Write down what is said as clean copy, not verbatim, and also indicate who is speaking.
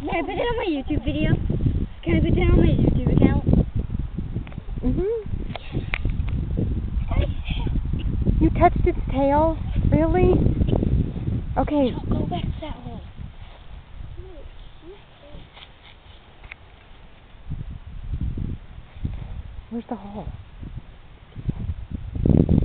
Speaker 1: Can I put that on my YouTube video? Can I put that on my YouTube account?
Speaker 2: You touched its tail? Really? Okay.
Speaker 1: Go back to that hole.
Speaker 2: Where's the hole?